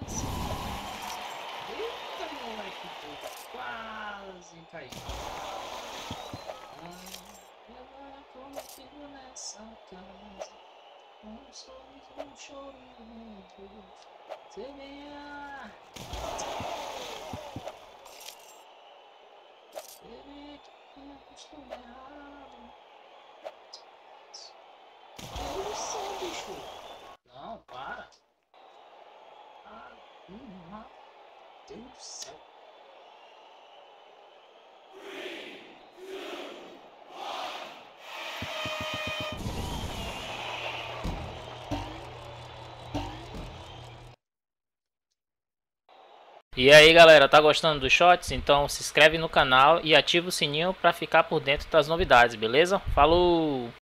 Eita, moleque, quase caiu. E agora como fico nessa casa? Um sorriso, um choro no rosto. Semeia, semeia que é costume errado. Que isso, bicho? Não, para. Ah, meu Deus do céu. E aí galera, tá gostando dos shots? Então se inscreve no canal e ativa o sininho para ficar por dentro das novidades, beleza? Falou!